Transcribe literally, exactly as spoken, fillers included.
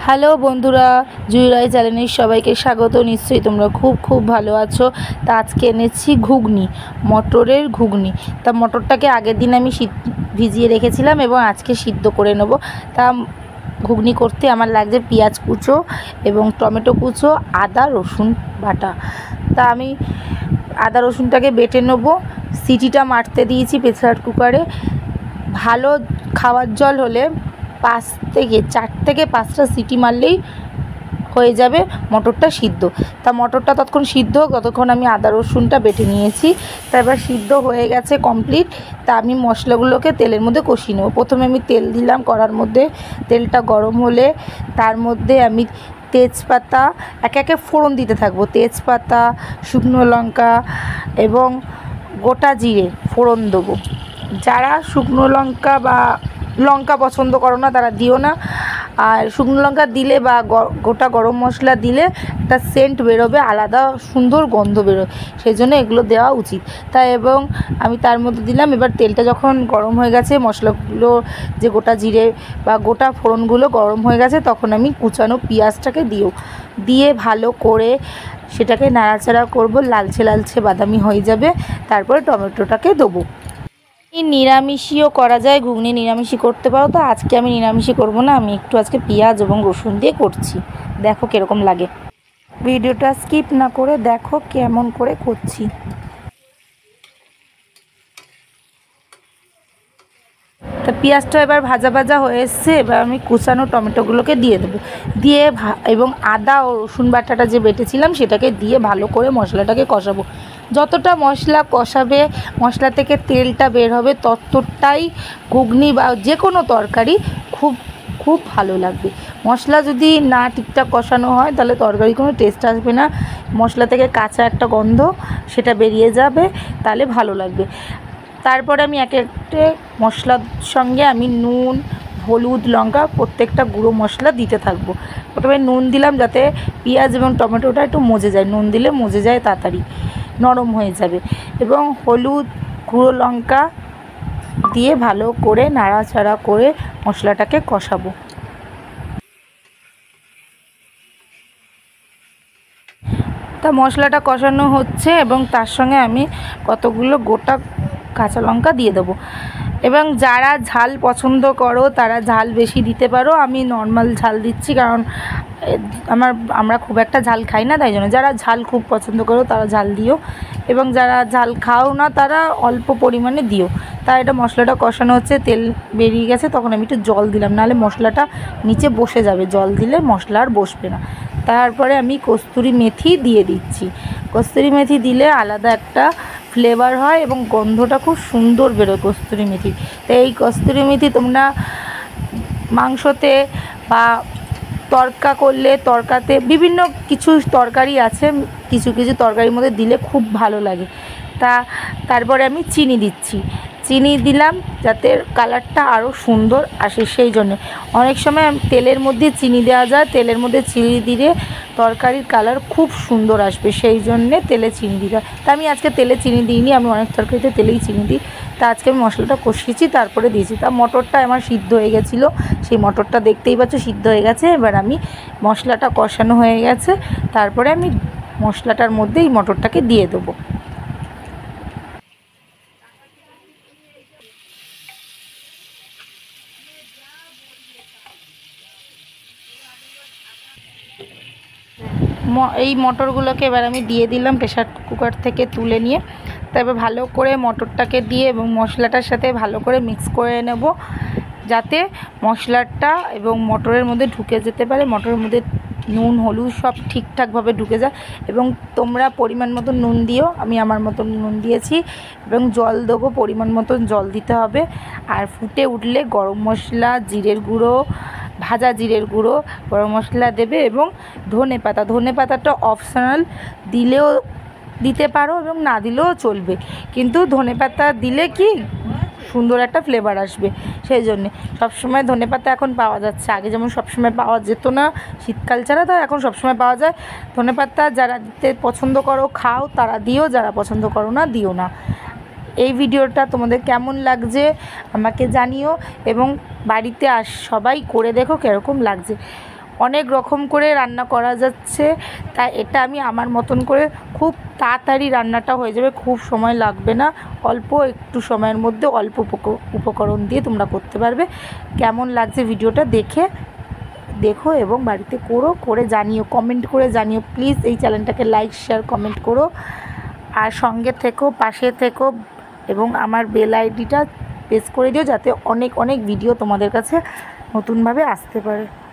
Hello বন্ধুরা, জুইরয় চ্যানেলে সবাইকে স্বাগত। নিশ্চয়ই তোমরা খুব খুব ভালো আছো। তা আজকে এনেছি ঘুগনি, মটরের ঘুগনি। তা মটরটাকে আগের দিন আমি ভিজিয়ে রেখেছিলাম এবং আজকে সিদ্ধ করে নেব। তা ঘুগনি করতে আমার লাগছে পেঁয়াজ কুচো এবং টমেটো কুচো, আদা রসুন বাটা। তা আমি আদা রসুনটাকে বেটে নেব। সিটিটা মারতে দিয়েছি প্রেসার কুকারে। ভালো খাওয়ার জল হলে পাঁচ থেকে চার থেকে পাঁচটা সিটি মারলেই হয়ে যাবে মটরটা সিদ্ধ। তা মটরটা ততক্ষণ সিদ্ধ হোক, ততক্ষণ আমি আদা রসুনটা বেটে নিয়েছি। তারপর সিদ্ধ হয়ে গেছে কমপ্লিট। তা আমি মশলাগুলোকে তেলের মধ্যে কষিয়ে নেব। প্রথমে আমি তেল দিলাম কড়ার মধ্যে। তেলটা গরম হলে তার মধ্যে আমি তেজপাতা একে একে ফোড়ন দিতে থাকবো। তেজপাতা, শুকনো লঙ্কা এবং গোটা জিরে ফোড়ন দেবো। যারা শুকনো লঙ্কা বা লঙ্কা পছন্দ করো না তারা দিও না। আর শুকনো লঙ্কা দিলে বা গোটা গরম মশলা দিলে একটা সেন্ট বেরোবে, আলাদা সুন্দর গন্ধ বেরোয়, সেই জন্য এগুলো দেওয়া উচিত। তাই এবং আমি তার মধ্যে দিলাম। এবার তেলটা যখন গরম হয়ে গেছে, মশলাগুলো যে গোটা জিরে বা গোটা ফোড়নগুলো গরম হয়ে গেছে, তখন আমি কুচানো পেঁয়াজটাকে দিও দিয়ে ভালো করে সেটাকে নাড়াচাড়া করব, লালচে লালচে বাদামি হয়ে যাবে। তারপরে টমেটোটাকে দেবো। নিরামিষিও করা যায়, ঘুগনি নিরামিষি করতে পারো। তো আজকে আমি নিরামিষি করব না, আমি একটু আজকে পেঁয়াজ এবং রসুন দিয়ে করছি। দেখো কীরকম লাগে, ভিডিওটা স্কিপ না করে দেখো কেমন করে করছি। তা পেঁয়াজটা এবার ভাজা ভাজা হয়ে এসছে। এবার আমি কুচানো টমেটোগুলোকে দিয়ে দেবো। দিয়ে এবং আদা ও রসুন বাটাটা যে বেটেছিলাম সেটাকে দিয়ে ভালো করে মশলাটাকে কষাবো। যতটা মশলা কষাবে, মশলা থেকে তেলটা বের হবে, ততটাই ঘুগনি বা যে কোনো তরকারি খুব খুব ভালো লাগবে। মশলা যদি না ঠিকঠাক কষানো হয় তাহলে তরকারি কোনো টেস্ট আসবে না। মশলা থেকে কাঁচা একটা গন্ধ সেটা বেরিয়ে যাবে, তাহলে ভালো লাগবে। তারপরে আমি এক একটা মশলার সঙ্গে আমি নুন, হলুদ, লঙ্কা প্রত্যেকটা গুঁড়ো মশলা দিতে থাকবো। প্রথমে নুন দিলাম যাতে পেঁয়াজ এবং টমেটোটা একটু মজে যায়। নুন দিলে মজে যায়, তাড়াতাড়ি নরম হয়ে যাবে। এবং হলুদ, গুঁড়ো লঙ্কা দিয়ে ভালো করে নাড়াচাড়া করে মশলাটাকে কষাবো। তা মশলাটা কষানো হচ্ছে এবং তার সঙ্গে আমি কতগুলো গোটা কাঁচা লঙ্কা দিয়ে দেবো। এবং যারা ঝাল পছন্দ করো তারা ঝাল বেশি দিতে পারো। আমি নর্মাল ঝাল দিচ্ছি, কারণ আমার আমরা খুব একটা ঝাল খাই না, তাই জন্য। যারা ঝাল খুব পছন্দ করো তারা ঝাল দিও, এবং যারা ঝাল খাও না তারা অল্প পরিমাণে দিও। তা এটা মশলাটা কষানো হচ্ছে, তেল বেরিয়ে গেছে, তখন আমি একটু জল দিলাম, নাহলে মশলাটা নিচে বসে যাবে। জল দিলে মশলা আর বসবে না। তারপরে আমি কস্তুরি মেথি দিয়ে দিচ্ছি। কস্তুরি মেথি দিলে আলাদা একটা ফ্লেভার হয় এবং গন্ধটা খুব সুন্দর বেরোয় কস্তুরি মেথি। তো এই কস্তুরি মেথি তোমরা মাংসতে বা তরকা করলে, তরকাতে বিভিন্ন কিছু তরকারি আছে, কিছু কিছু তরকারির মধ্যে দিলে খুব ভালো লাগে। তা তারপরে আমি চিনি দিচ্ছি। চিনি দিলাম যাতে কালারটা আরও সুন্দর আসে, সেই জন্যে। অনেক সময় তেলের মধ্যে চিনি দেওয়া যায়, তেলের মধ্যে চিনি দিলে তরকারির কালার খুব সুন্দর আসবে, সেই জন্যে তেলে চিনি দিতে। তা আমি আজকে তেলে চিনি দিইনি, আমি অনেক তরকারিতে তেলেই চিনি দিই। তা আজকে আমি মশলাটা কষিয়েছি, তারপরে দিয়েছি। তা মটরটা আমার সিদ্ধ হয়ে গেছিলো, সেই মটরটা দেখতেই পাচ্ছ সিদ্ধ হয়ে গেছে। এবার আমি মশলাটা কষানো হয়ে গেছে, তারপরে আমি মশলাটার মধ্যে এই মটরটাকে দিয়ে দেবো। এই মটরগুলোকে এবার আমি দিয়ে দিলাম প্রেসার কুকার থেকে তুলে নিয়ে। তারপর ভালো করে মটরটাকে দিয়ে এবং মশলাটার সাথে ভালো করে মিক্স করে নেব, যাতে মশলাটা এবং মটরের মধ্যে ঢুকে যেতে পারে। মটরের মধ্যে নুন, হলুদ সব ঠিকঠাকভাবে ঢুকে যায়। এবং তোমরা পরিমাণ মতো নুন দিও, আমি আমার মতন নুন দিয়েছি। এবং জল দেবো, পরিমাণ মতন জল দিতে হবে। আর ফুটে উঠলে গরম মশলা, জিরের গুঁড়ো, ভাজা জিরের গুঁড়ো, গরম মশলা দেবে এবং ধনে পাতা। ধনে পাতাটা অপশনাল, দিলেও দিতে পারো এবং না দিলেও চলবে, কিন্তু ধনে পাতা দিলে কি সুন্দর একটা ফ্লেভার আসবে, সেই জন্যে। সবসময় ধনে পাতা এখন পাওয়া যাচ্ছে, আগে যেমন সবসময় পাওয়া যেত না, শীতকাল ছাড়া, তো এখন সবসময় পাওয়া যায় ধনে পাতা। যারা দিতে পছন্দ করো খাও, তারা দিও, যারা পছন্দ করো না দিও না। এই ভিডিওটা তোমাদের কেমন লাগছে আমাকে জানিও এবং বাড়িতে আস সবাই করে দেখো কীরকম লাগছে। অনেক রকম করে রান্না করা যাচ্ছে, তাই এটা আমি আমার মতন করে খুব তাড়াতাড়ি রান্নাটা হয়ে যাবে, খুব সময় লাগবে না, অল্প একটু সময়ের মধ্যে অল্প উপকরণ দিয়ে তোমরা করতে পারবে। কেমন লাগছে ভিডিওটা দেখে দেখো এবং বাড়িতে করো, করে জানিও, কমেন্ট করে জানিও প্লিজ। এই চ্যানেলটাকে লাইক শেয়ার কমেন্ট করো, আর সঙ্গে থেকো, পাশে থেকো, এবং আমার বেল আইডিটা প্রেস করে দিও যাতে অনেক অনেক ভিডিও তোমাদের কাছে নতুনভাবে আসতে পারে।